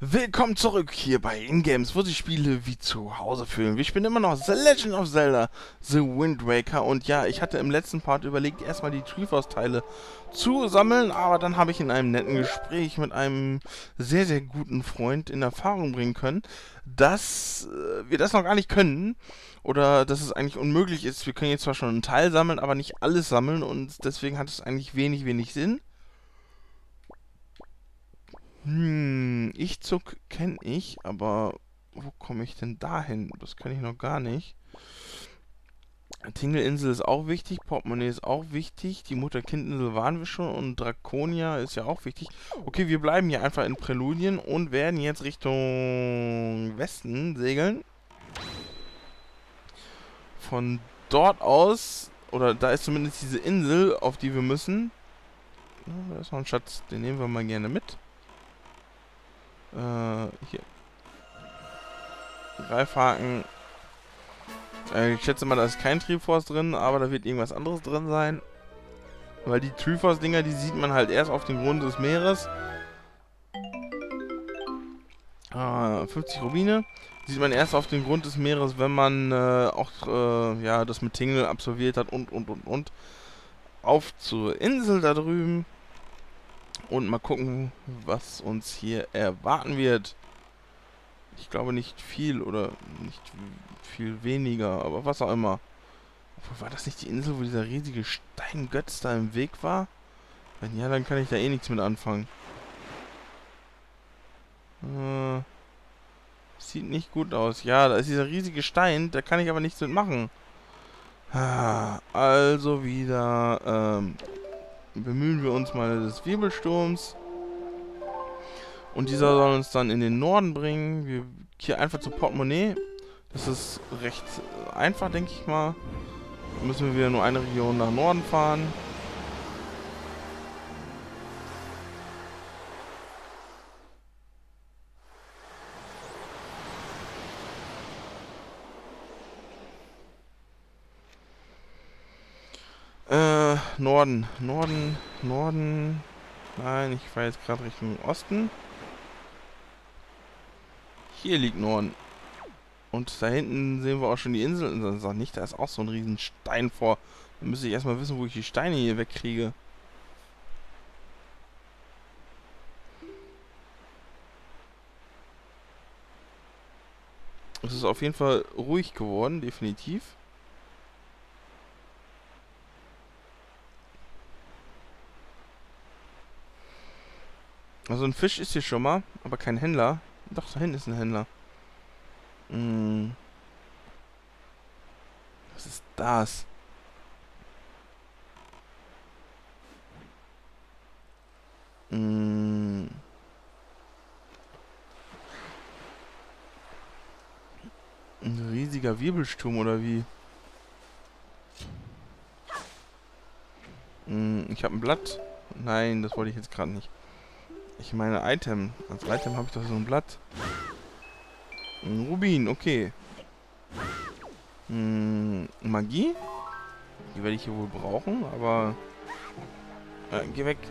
Willkommen zurück hier bei InGames, wo sich Spiele wie zu Hause fühlen. Ich bin immer noch The Legend of Zelda, The Wind Waker. Und ja, ich hatte im letzten Part überlegt, erstmal die Triforce-Teile zu sammeln. Aber dann habe ich in einem netten Gespräch mit einem sehr, sehr guten Freund in Erfahrung bringen können, dass wir das noch gar nicht können. Oder dass es eigentlich unmöglich ist. Wir können jetzt zwar schon einen Teil sammeln, aber nicht alles sammeln. Und deswegen hat es eigentlich wenig Sinn. Ich-Zug kenne ich, aber wo komme ich denn dahin? Das kann ich noch gar nicht. Tingle-Insel ist auch wichtig, Portemonnaie ist auch wichtig, die Mutter-Kind-Insel waren wir schon und Draconia ist ja auch wichtig. Okay, wir bleiben hier einfach in Präludien und werden jetzt Richtung Westen segeln. Von dort aus, oder da ist zumindest diese Insel, auf die wir müssen. Da ist noch ein Schatz, den nehmen wir mal gerne mit. Hier. Greifhaken. Ich schätze mal, da ist kein Triforce drin, aber da wird irgendwas anderes drin sein. Weil die Triforce-Dinger, die sieht man halt erst auf dem Grund des Meeres. 50 Rubine. Sieht man erst auf dem Grund des Meeres, wenn man auch ja, das mit Tingle absolviert hat und. Auf zur Insel da drüben. Und mal gucken, was uns hier erwarten wird. Ich glaube nicht viel oder nicht viel weniger, aber was auch immer. Obwohl, war das nicht die Insel, wo dieser riesige Steingötz da im Weg war? Wenn ja, dann kann ich da eh nichts mit anfangen. Sieht nicht gut aus. Ja, da ist dieser riesige Stein, da kann ich aber nichts mit machen. Also wieder bemühen wir uns mal des Wirbelsturms. Und dieser soll uns dann in den Norden bringen. Wir hier einfach zur Portemonnaie. Das ist recht einfach, denke ich mal. Da müssen wir wieder nur eine Region nach Norden fahren. Norden. Nein, ich fahre jetzt gerade Richtung Osten. Hier liegt Norden. Und da hinten sehen wir auch schon die Insel. Und dann sagt nicht, da ist auch so ein riesen Stein vor. Dann müsste ich erstmal wissen, wo ich die Steine hier wegkriege. Es ist auf jeden Fall ruhig geworden, definitiv. Also ein Fisch ist hier schon mal, aber kein Händler. Doch, da hinten ist ein Händler. Was ist das? Ein riesiger Wirbelsturm oder wie? Ich habe ein Blatt. Nein, das wollte ich jetzt gerade nicht. Ich meine Item. Als Item habe ich doch so ein Blatt. Ein Rubin, okay. Magie? Die werde ich hier wohl brauchen, aber... geh weg.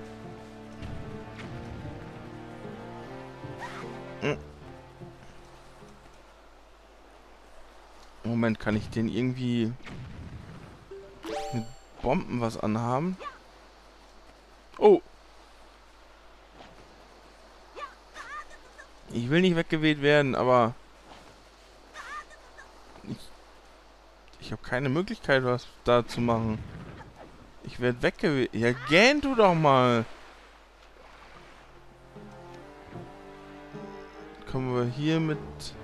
Moment, kann ich den irgendwie... mit Bomben was anhaben? Oh! Ich will nicht weggeweht werden, aber... Ich habe keine Möglichkeit, was da zu machen. Ich werde weggeweht. Ja, gähn du doch mal! Kommen wir hier mit...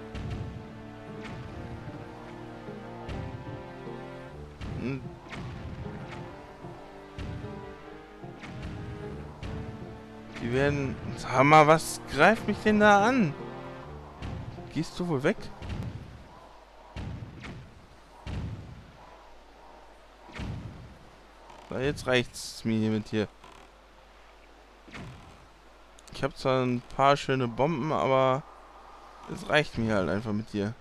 Die werden... Sag mal, was greift mich denn da an? Gehst du wohl weg? Na, jetzt reicht's mir hier mit dir. Ich habe zwar ein paar schöne Bomben, aber es reicht mir halt einfach mit dir.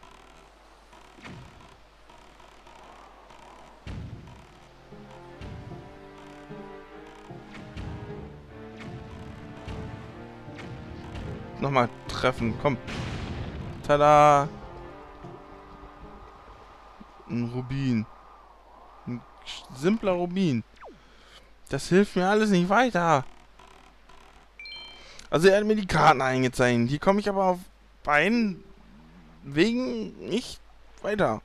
nochmal treffen. Komm. Tada! Ein Rubin. Ein simpler Rubin. Das hilft mir alles nicht weiter. Also er hat mir die Karten eingezeichnet. Hier komme ich aber auf beiden Wegen nicht weiter.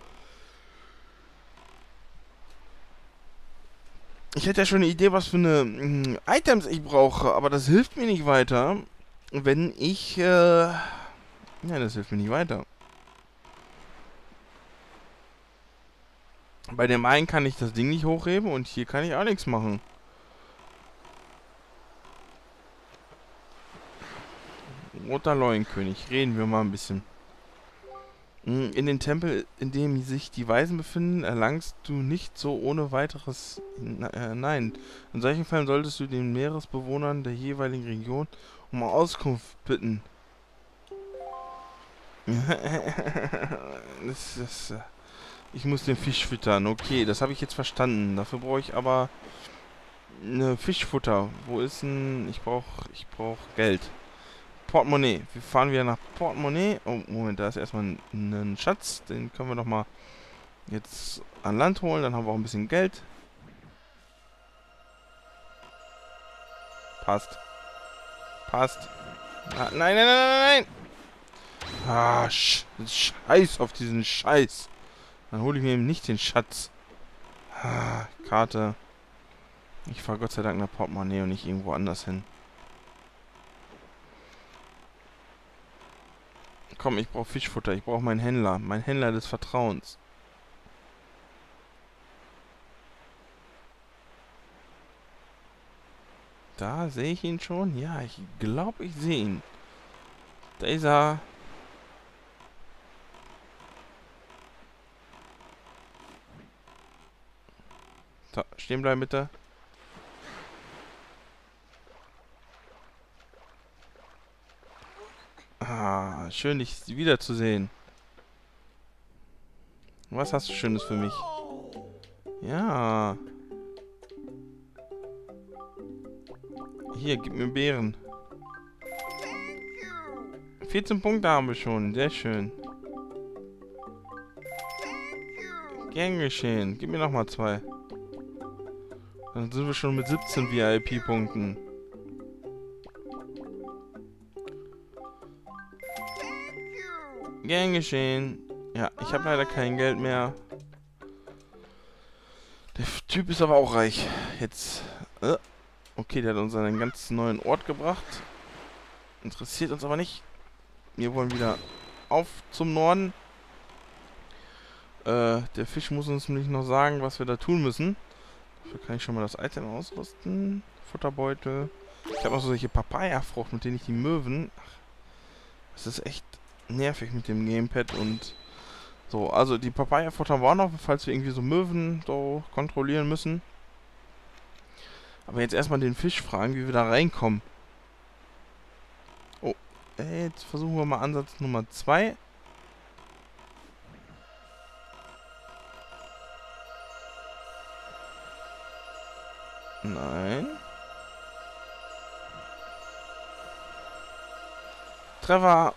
Ich hätte ja schon eine Idee, was für eine Items ich brauche, aber das hilft mir nicht weiter, wenn ich, ja, das hilft mir nicht weiter. Bei dem einen kann ich das Ding nicht hochheben und hier kann ich auch nichts machen. Roter Leuenkönig, reden wir mal ein bisschen. In den Tempel, in dem sich die Weisen befinden, erlangst du nicht so ohne weiteres... Nein. In solchen Fällen solltest du den Meeresbewohnern der jeweiligen Region um Auskunft bitten. Ich muss den Fisch füttern. Okay, das habe ich jetzt verstanden. Dafür brauche ich aber eine Fischfutter. Wo ist denn... Ich brauch Geld. Portemonnaie. Wir fahren wieder nach Portemonnaie. Oh, Moment, da ist erstmal ein Schatz. Den können wir doch mal jetzt an Land holen. Dann haben wir auch ein bisschen Geld. Passt. Passt. Ah, nein, nein, nein, nein, nein! Ah, Scheiß auf diesen Scheiß. Dann hole ich mir eben nicht den Schatz. Ah, Karte. Ich fahre Gott sei Dank nach Portemonnaie und nicht irgendwo anders hin. Komm, ich brauche Fischfutter. Ich brauche meinen Händler. Mein Händler des Vertrauens. Da sehe ich ihn schon. Ja, ich glaube, ich sehe ihn. Da ist er. So, stehen bleiben bitte. Ah, schön, dich wiederzusehen. Was hast du Schönes für mich? Ja. Hier, gib mir Beeren. 14 Punkte haben wir schon. Sehr schön. Gern geschehen. Gib mir nochmal 2. Dann sind wir schon mit 17 VIP-Punkten. Gern geschehen. Ja, ich habe leider kein Geld mehr. Der Typ ist aber auch reich. Jetzt. Okay, der hat uns an einen ganz neuen Ort gebracht. Interessiert uns aber nicht. Wir wollen wieder auf zum Norden. Der Fisch muss uns nämlich noch sagen, was wir da tun müssen. Dafür kann ich schon mal das Item ausrüsten. Futterbeutel. Ich habe noch so solche Papaya-Frucht, mit denen ich die Möwen... Ach, das ist echt nervig mit dem Gamepad und... So, also die Papaya-Futter war noch, falls wir irgendwie so Möwen so kontrollieren müssen. Aber jetzt erstmal den Fisch fragen, wie wir da reinkommen. Oh, jetzt versuchen wir mal Ansatz Nummer 2. Nein. Treffer.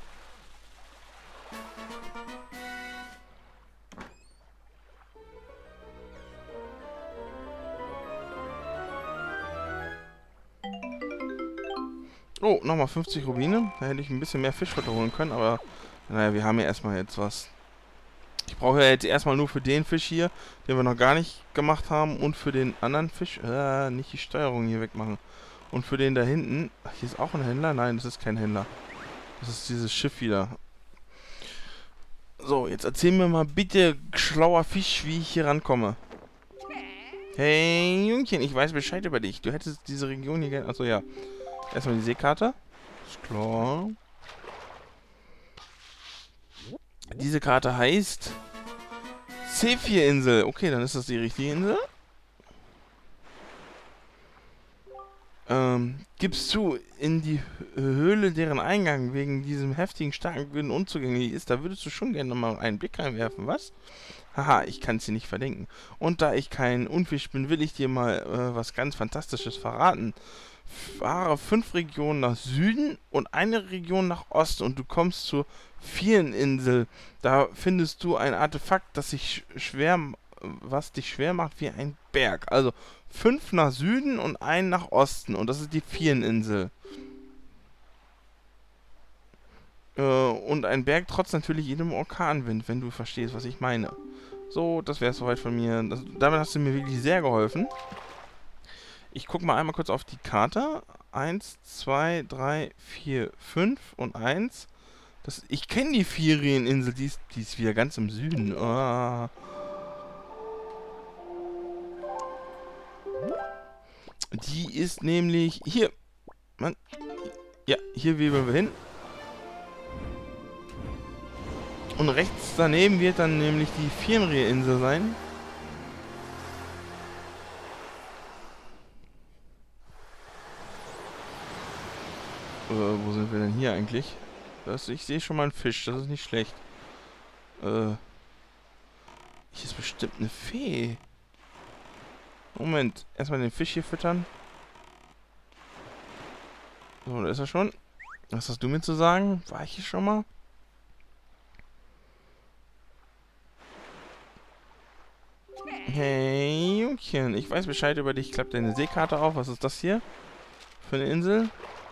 Oh, nochmal 50 Rubine. Da hätte ich ein bisschen mehr Fischfutter holen können, aber naja, wir haben ja erstmal jetzt was. Ich brauche ja jetzt erstmal nur für den Fisch hier, den wir noch gar nicht gemacht haben, und für den anderen Fisch, nicht die Steuerung hier wegmachen. Und für den da hinten, ach, hier ist auch ein Händler? Nein, das ist kein Händler. Das ist dieses Schiff wieder. So, jetzt erzähl mir mal bitte, schlauer Fisch, wie ich hier rankomme. Hey, Jungchen, ich weiß Bescheid über dich. Du hättest diese Region hier gerne... Achso, ja. Erstmal die Seekarte. Ist klar. Diese Karte heißt... C4-Insel. Okay, dann ist das die richtige Insel. Gibst du in die Höhle, deren Eingang wegen diesem heftigen, starken Wind unzugänglich ist, da würdest du schon gerne mal einen Blick reinwerfen, was? Haha, ich kann es dir nicht verdenken. Und da ich kein Unfisch bin, will ich dir mal was ganz Fantastisches verraten. Fahre 5 Regionen nach Süden und eine Region nach Osten und du kommst zur Viereninsel. Da findest du ein Artefakt, was dich schwer macht wie ein Berg. Also 5 nach Süden und einen nach Osten und das ist die Viereninsel. Und ein Berg trotz natürlich jedem Orkanwind, wenn du verstehst, was ich meine. So, das wäre es soweit von mir. Damit hast du mir wirklich sehr geholfen. Ich gucke mal einmal kurz auf die Karte. 1, 2, 3, 4, 5 und 1. Ich kenne die Ferieninsel, die ist wieder ganz im Süden. Ah. Die ist nämlich hier. Mann. Ja, hier wählen wir hin. Und rechts daneben wird dann nämlich die Fenrir-Insel sein. Wo sind wir denn hier eigentlich? Ich sehe schon mal einen Fisch, das ist nicht schlecht. Hier ist bestimmt eine Fee. Moment, erstmal den Fisch hier füttern. So, da ist er schon. Was hast du mir zu sagen? War ich hier schon mal? Hey, Jungchen, ich weiß Bescheid über dich. Klapp deine Seekarte auf. Was ist das hier? Für eine Insel?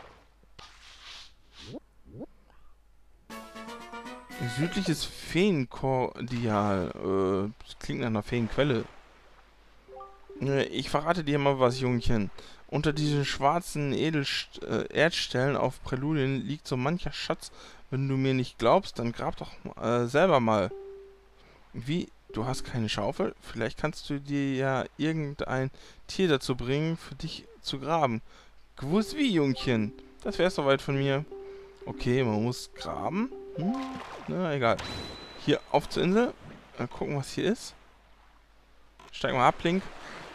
Südliches Feenkordial. Das klingt nach einer Feenquelle. Ich verrate dir mal was, Jungchen. Unter diesen schwarzen Erdstellen auf Präludien liegt so mancher Schatz. Wenn du mir nicht glaubst, dann grab doch selber mal. Wie? Du hast keine Schaufel? Vielleicht kannst du dir ja irgendein Tier dazu bringen, für dich zu graben. Gewusst wie, Jungchen? Das wär's soweit von mir. Okay, man muss graben. Na, egal. Hier, auf zur Insel. Mal gucken, was hier ist. Steig mal ab, Link.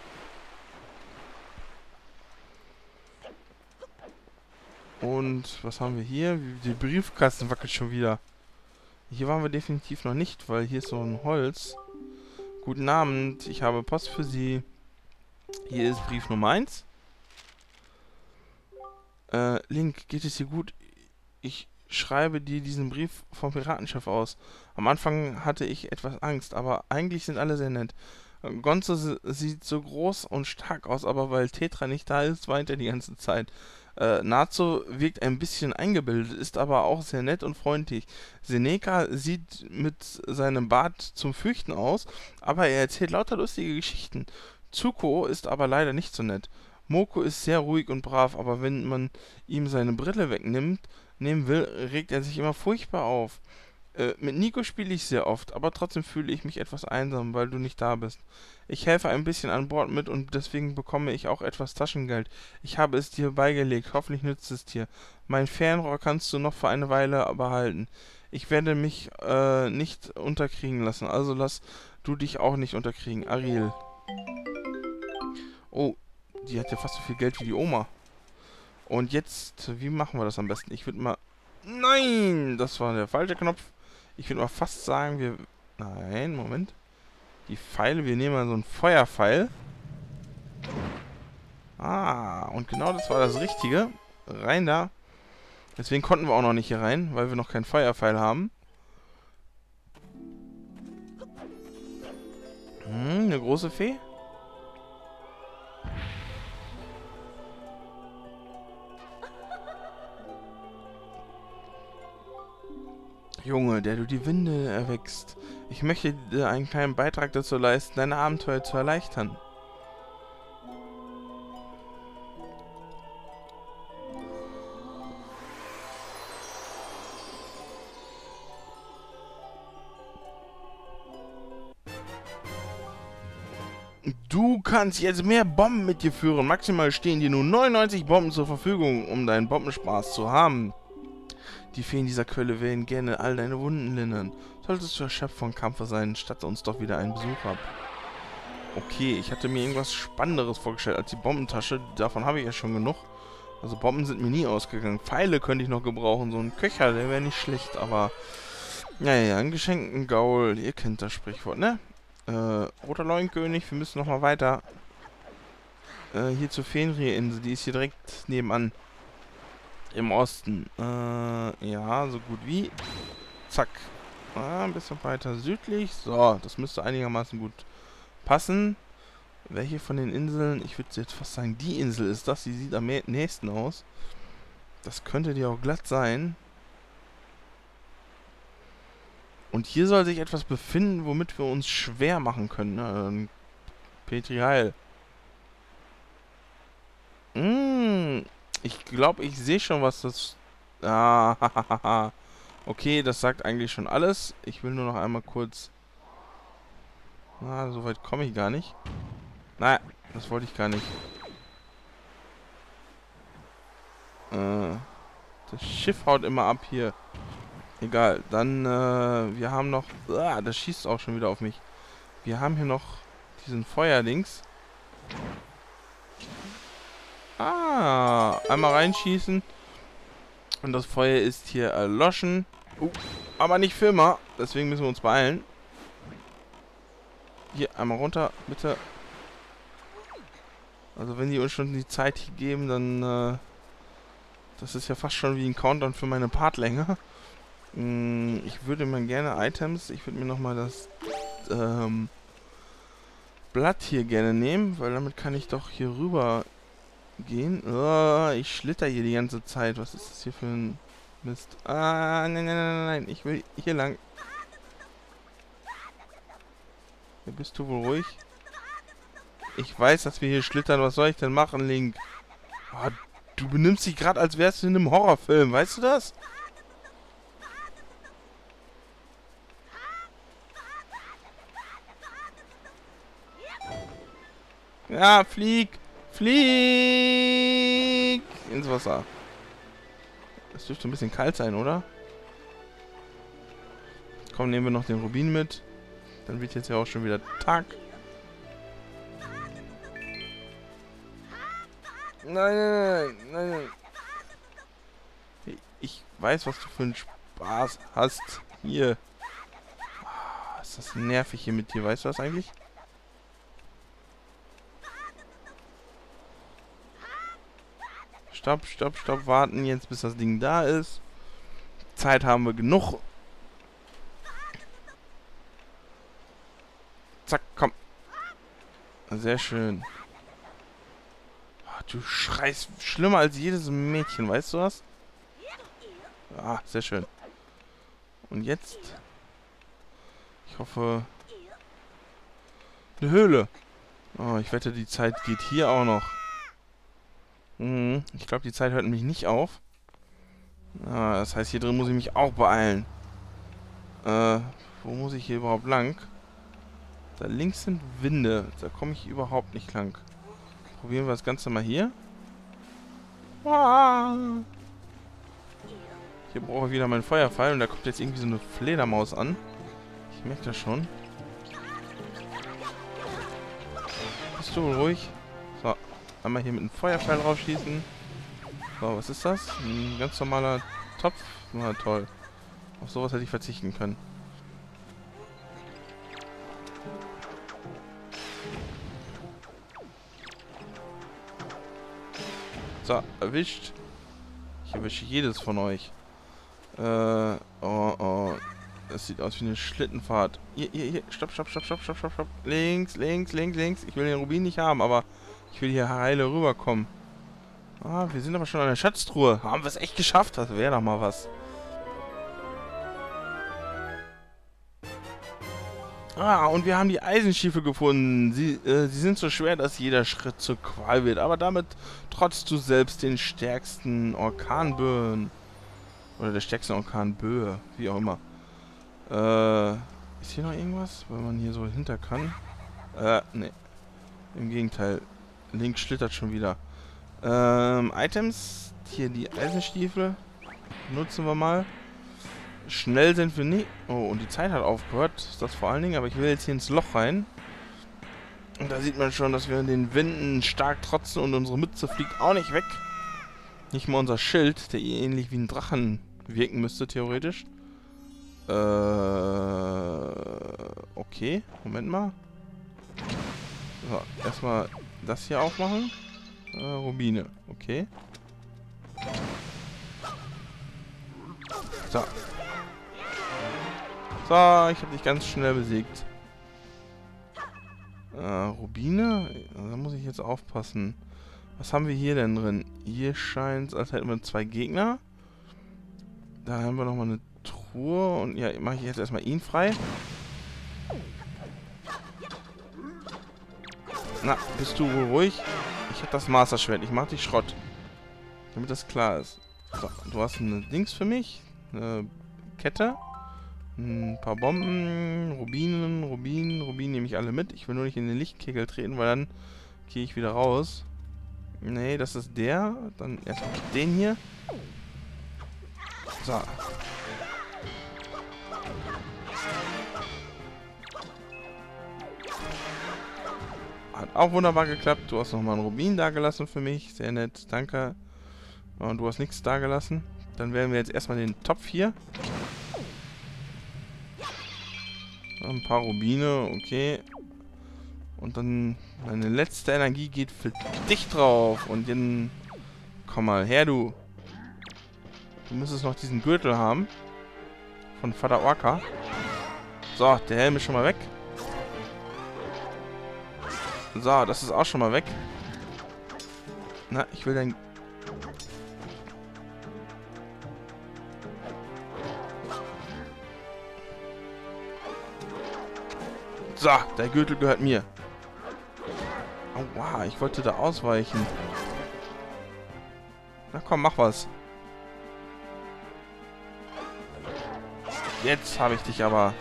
Und was haben wir hier? Die Briefkasten wackelt schon wieder. Hier waren wir definitiv noch nicht, weil hier ist so ein Holz. Guten Abend, ich habe Post für Sie. Hier ist Brief Nummer 1. Link, geht es dir gut? Ich schreibe dir diesen Brief vom Piratenschiff aus. Am Anfang hatte ich etwas Angst, aber eigentlich sind alle sehr nett. Gonzo sieht so groß und stark aus, aber weil Tetra nicht da ist, weint er die ganze Zeit. Nazo wirkt ein bisschen eingebildet, ist aber auch sehr nett und freundlich. Seneca sieht mit seinem Bart zum Fürchten aus, aber er erzählt lauter lustige Geschichten. Zuko ist aber leider nicht so nett. Moko ist sehr ruhig und brav, aber wenn man ihm seine Brille nehmen will, regt er sich immer furchtbar auf. Mit Nico spiele ich sehr oft, aber trotzdem fühle ich mich etwas einsam, weil du nicht da bist. Ich helfe ein bisschen an Bord mit und deswegen bekomme ich auch etwas Taschengeld. Ich habe es dir beigelegt, hoffentlich nützt es dir. Mein Fernrohr kannst du noch für eine Weile behalten. Ich werde mich nicht unterkriegen lassen, also lass du dich auch nicht unterkriegen. Ariel. Oh, die hat ja fast so viel Geld wie die Oma. Und jetzt, wie machen wir das am besten? Ich würde mal... Nein, das war der falsche Knopf. Ich würde mal fast sagen, Nein, Moment. Die Pfeile, wir nehmen mal so einen Feuerpfeil. Ah, und genau das war das Richtige. Rein da. Deswegen konnten wir auch noch nicht hier rein, weil wir noch keinen Feuerpfeil haben. Eine große Fee. Junge, der du die Winde erweckst. Ich möchte dir einen kleinen Beitrag dazu leisten, deine Abenteuer zu erleichtern. Du kannst jetzt mehr Bomben mit dir führen. Maximal stehen dir nur 99 Bomben zur Verfügung, um deinen Bombenspaß zu haben. Die Feen dieser Quelle werden gerne all deine Wunden lindern. Solltest du erschöpft vom Kampfe sein, statte uns doch wieder einen Besuch ab. Okay, ich hatte mir irgendwas Spannenderes vorgestellt als die Bombentasche. Davon habe ich ja schon genug. Also Bomben sind mir nie ausgegangen. Pfeile könnte ich noch gebrauchen. So ein Köcher, der wäre nicht schlecht, aber... Naja, ein geschenkten Gaul. Ihr kennt das Sprichwort, ne? Roter Leuenkönig, wir müssen nochmal weiter. hier zur Fenrir-Insel. Die ist hier direkt nebenan. Im Osten. Ja, so gut wie. Zack. Ein bisschen weiter südlich. So, das müsste einigermaßen gut passen. Welche von den Inseln? Ich würde jetzt fast sagen, die Insel ist das. Die sieht am nächsten aus. Das könnte die auch glatt sein. Und hier soll sich etwas befinden, womit wir uns schwer machen können. Ne? Petri Heil. Ich glaube, ich sehe schon, was das... Ah, okay, das sagt eigentlich schon alles. Ich will nur noch einmal kurz... so weit komme ich gar nicht. Nein, das wollte ich gar nicht. Das Schiff haut immer ab hier. Egal, dann, wir haben noch... das schießt auch schon wieder auf mich. Wir haben hier noch diesen Feuerdings. Einmal reinschießen. Und das Feuer ist hier erloschen. Aber nicht für immer. Deswegen müssen wir uns beeilen. Hier, einmal runter, bitte. Also wenn die uns schon die Zeit hier geben, dann, das ist ja fast schon wie ein Countdown für meine Partlänge. Ich würde mir gerne Items, ich würde mir nochmal das, Blatt hier gerne nehmen, weil damit kann ich doch hier rüber gehen. Ich schlitter hier die ganze Zeit. Was ist das hier für ein Mist? Nein. Ich will hier lang. Hier bist du wohl ruhig. Ich weiß, dass wir hier schlittern. Was soll ich denn machen, Link? Du benimmst dich gerade, als wärst du in einem Horrorfilm. Weißt du das? Ja, flieg! Flieg! Ins Wasser. Das dürfte ein bisschen kalt sein, oder? Komm, nehmen wir noch den Rubin mit. Dann wird jetzt ja auch schon wieder Tag. Nein. Ich weiß, was du für einen Spaß hast. Hier. Ist das nervig hier mit dir. Weißt du das eigentlich? Stopp. Warten jetzt, bis das Ding da ist. Zeit haben wir genug. Zack, komm. Sehr schön. Du schreist schlimmer als jedes Mädchen, weißt du was? Sehr schön. Und jetzt? Ich hoffe... Eine Höhle. Ich wette, die Zeit geht hier auch noch. Ich glaube, die Zeit hört nämlich nicht auf. Das heißt, hier drin muss ich mich auch beeilen. Wo muss ich hier überhaupt lang? Da links sind Winde. Da komme ich überhaupt nicht lang. Probieren wir das Ganze mal hier. Hier brauche ich wieder meinen Feuerpfeil. Und da kommt jetzt irgendwie so eine Fledermaus an. Ich merke das schon. Bist du ruhig? So. Einmal hier mit einem Feuerpfeil rausschießen. So, was ist das? Ein ganz normaler Topf. Na toll. Auf sowas hätte ich verzichten können. So, erwischt. Ich erwische jedes von euch. Das sieht aus wie eine Schlittenfahrt. Hier. Stopp. Links. Ich will den Rubin nicht haben, aber ich will hier heile rüberkommen. Wir sind aber schon an der Schatztruhe. Haben wir es echt geschafft? Das wäre doch mal was. Und wir haben die Eisenstiefel gefunden. Sie sind so schwer, dass jeder Schritt zur Qual wird. Aber damit trotzt du selbst den stärksten Orkanböen. Oder der stärksten Orkanböe. Wie auch immer. Ist hier noch irgendwas? Wenn man hier so hinter kann. Ne. Im Gegenteil. Link schlittert schon wieder. Items. Hier die Eisenstiefel. Nutzen wir mal. Schnell sind wir nicht. Oh, und die Zeit hat aufgehört. Das vor allen Dingen. Aber ich will jetzt hier ins Loch rein. Und da sieht man schon, dass wir in den Winden stark trotzen. Und unsere Mütze fliegt auch nicht weg. Nicht mal unser Schild, der ähnlich wie ein Drachen wirken müsste, theoretisch. Okay. Moment mal. So, erstmal das hier aufmachen. Rubine, okay. So. So, ich habe dich ganz schnell besiegt. Rubine? Da muss ich jetzt aufpassen. Was haben wir hier denn drin? Hier scheint es, als hätten wir 2 Gegner. Da haben wir nochmal eine Truhe. Und ja, mache ich jetzt erstmal ihn frei. Na, bist du ruhig? Ich habe das Master-Schwert. Ich mach dich Schrott. Damit das klar ist. So, du hast eine Dings für mich. Eine Kette. Ein paar Bomben. Rubinen nehme ich alle mit. Ich will nur nicht in den Lichtkegel treten, weil dann gehe ich wieder raus. Nee, das ist der. Dann erstmal den hier. So. Hat auch wunderbar geklappt. Du hast nochmal einen Rubin dagelassen für mich. Sehr nett. Danke. Und du hast nichts dagelassen. Dann werden wir jetzt erstmal den Topf hier. Ein paar Rubine. Okay. Und dann meine letzte Energie geht für dich drauf. Und dann komm mal her, du. Du müsstest noch diesen Gürtel haben. Von Vater Orca. So, der Helm ist schon mal weg. So, das ist auch schon mal weg. Na, ich will dein... So, der Gürtel gehört mir. Aua, ich wollte da ausweichen. Na komm, mach was. Jetzt habe ich dich aber.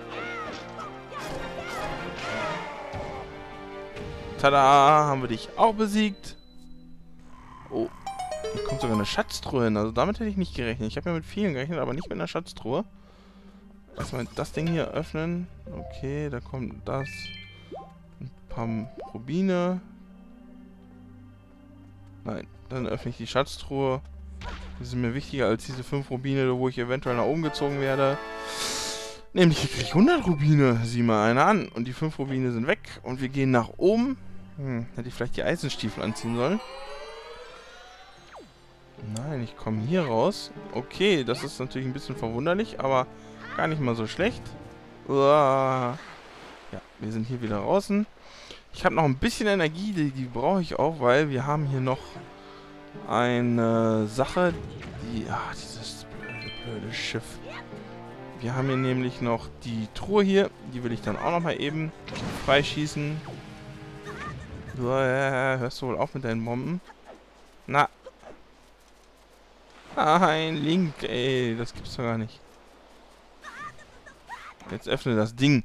Tada, haben wir dich auch besiegt. Oh, hier kommt sogar eine Schatztruhe hin. Also damit hätte ich nicht gerechnet. Ich habe ja mit vielen gerechnet, aber nicht mit einer Schatztruhe. Erstmal das Ding hier öffnen. Okay, da kommt das. Ein paar Rubine. Nein, dann öffne ich die Schatztruhe. Die sind mir wichtiger als diese 5 Rubine, wo ich eventuell nach oben gezogen werde. Nämlich, hier kriege ich 100 Rubine. Sieh mal eine an. Und die 5 Rubine sind weg. Und wir gehen nach oben. Hätte ich vielleicht die Eisenstiefel anziehen sollen. Nein, ich komme hier raus. Okay, das ist natürlich ein bisschen verwunderlich, aber gar nicht mal so schlecht. Uah. Ja, wir sind hier wieder draußen. Ich habe noch ein bisschen Energie, die brauche ich auch, weil wir haben hier noch eine Sache, die... Ach, dieses blöde Schiff. Wir haben hier nämlich noch die Truhe hier. Die will ich dann auch noch mal eben freischießen. Hörst du wohl auf mit deinen Bomben? Na. Nein, Link, ey. Das gibt's doch gar nicht. Jetzt öffne das Ding.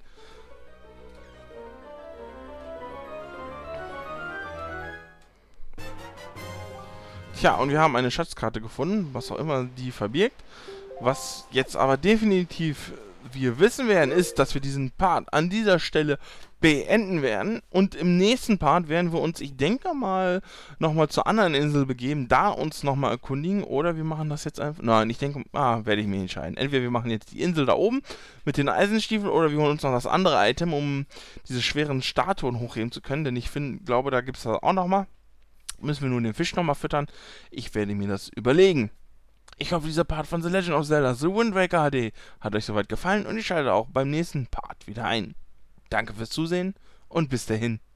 Tja, und wir haben eine Schatzkarte gefunden, was auch immer die verbirgt. Was jetzt aber definitiv wir wissen werden, ist, dass wir diesen Part an dieser Stelle beenden werden. Und im nächsten Part werden wir uns, ich denke mal, nochmal zur anderen Insel begeben, da uns nochmal erkundigen. Oder wir machen das jetzt einfach... Nein, ich denke, werde ich mich entscheiden. Entweder wir machen jetzt die Insel da oben mit den Eisenstiefeln oder wir holen uns noch das andere Item, um diese schweren Statuen hochheben zu können. Denn ich glaube, da gibt es das auch nochmal. Müssen wir nur den Fisch nochmal füttern. Ich werde mir das überlegen. Ich hoffe, dieser Part von The Legend of Zelda The Wind Waker HD hat euch soweit gefallen und ich schalte auch beim nächsten Part wieder ein. Danke fürs Zusehen und bis dahin.